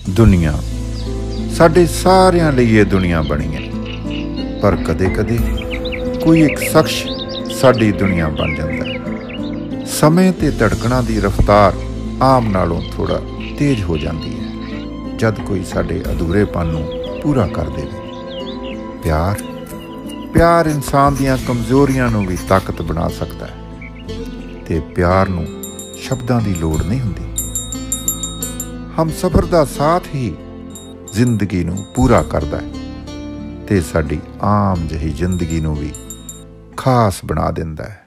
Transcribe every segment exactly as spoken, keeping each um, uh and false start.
दुनिया साडे सारियां लई ये दुनिया बनी है, पर कदे कदे कोई एक शख्स साडी दुनिया बन जाता है। समय ते धड़कणा दी रफ्तार आम नालों थोड़ा तेज हो जाती है जद कोई साडे अधूरेपन नूं पूरा कर देवे। प्यार प्यार इंसान दियां कमजोरियां नूं भी ताकत बना सकता है ते प्यार नूं शब्दां दी लोड़ नहीं हुंदी। हम सफर दा साथ ही जिंदगी नूं पूरा करदा है ते साडी आम जही जिंदगी नूं भी खास बना दिंदा है।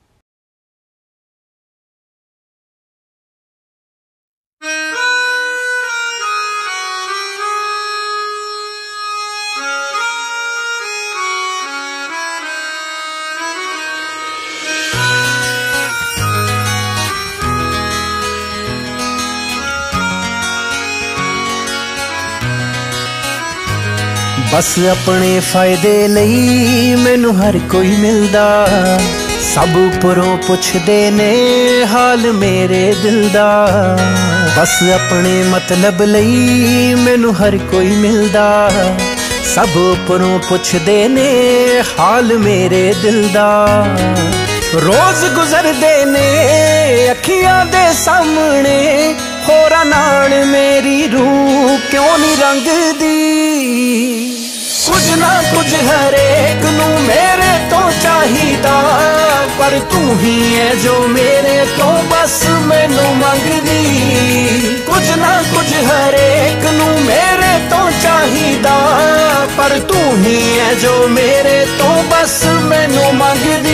बस अपने फायदे लई मैनू हर कोई मिलदा, सब उपरों पुछदे ने हाल मेरे दिल दा। बस अपने मतलब लई मैनू हर कोई मिलदा, सब उपरों पुछदे ने हाल मेरे दिल दा। रोज गुजरदे ने अखियां दे सामने, होरा नाल मेरी रूह क्यों नहीं रंगदी। कुछ ना कुछ हर एक नू मेरे तो चाहिदा, पर तू ही है जो मेरे तो बस मैनू मंगदी। कुछ ना कुछ हर एक नू मेरे तो चाहिदा, पर तू ही है जो मेरे तो बस मैनू मंगदी।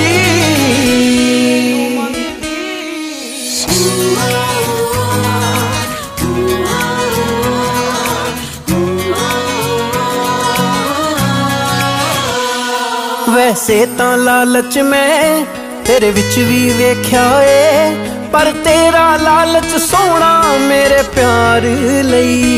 वैसे तां लालच मैं तेरे विच भी वेख्या ए, पर तेरा लालच सोना मेरे प्यार लई।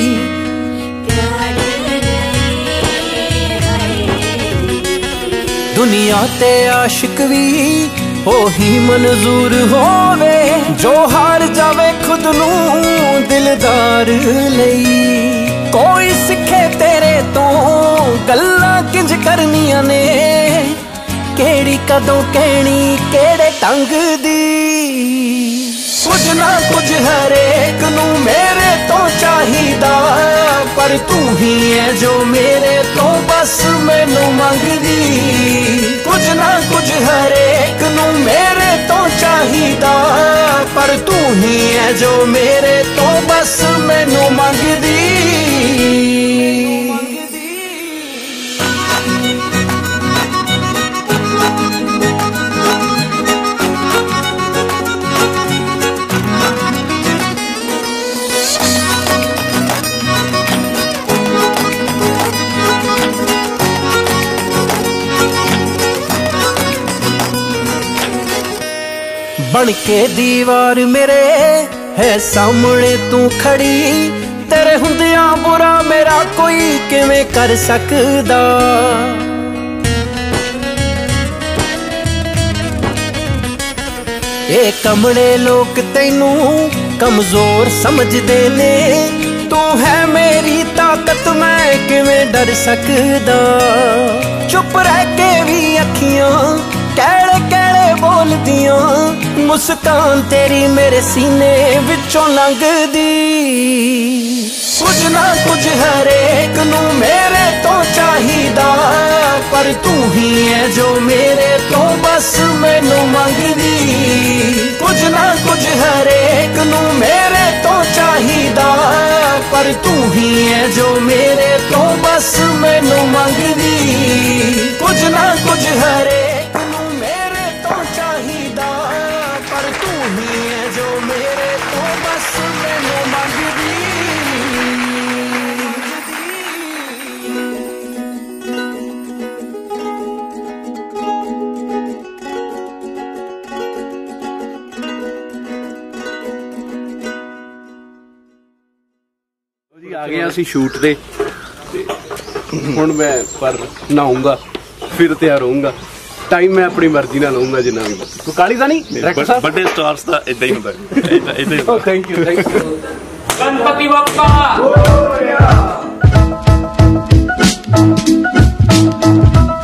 दुनिया ते आशिक भी ओही मंजूर होवे, जो हार जावे खुद नू दिलदार लई। कोई सिखे तेरे तो गल्लां किंज करनियां ने, केड़ी कदों कहनी केड़े ढंग दी। कुछ ना कुछ हर एक नू मेरे तो चाहिदा, पर तू ही है जो मेरे तो बस मैनू मंगदी। कुछ ना कुछ हर एक नू मेरे तो चाहिदा, पर तू ही है जो मेरे तो बस मैनू मंगदी। बन के दीवार मेरे है सामने तू खड़ी, तेरे हुंदियां बुरा मेरा कोई किवें कर सकदा। ये कमले लोग तैनू कमजोर समझदे ने, तू है मेरी ताकत मैं किवें डर सकदा। चुप रह के भी अखियां कैड़े कैड़े बोलदियां, मुस्कान तेरी मेरे सीने विचों लंघदी। कुछ ना कुछ हर एक नू मेरे तो चाहिदा, पर तू ही है जो मेरे तो बस मैनू मंगदी। कुछ ना कुछ हर एक नू मेरे तो चाहिदा, पर तू ही है जो मेरे तो बस मैनू मंगदी। कुछ ना कुछ हर एक नू मेरे तो चाहिदा, पर तू ही है जो मेरे तो बस मैनू मंगदी। जी आ गए ਅਸੀਂ ਸ਼ੂਟ ਤੇ ਹੁਣ मैं पर नहाऊंगा फिर तैयार होऊंगा। टाइम मैं अपनी मर्जी ना लूंगा जिन्ना भी। तो काली दा नहीं डायरेक्टर साहब बड़े स्टार्स दा इदां ही हुंदा है। इदां इदां। Thank you thank you. Ganpati Bappa.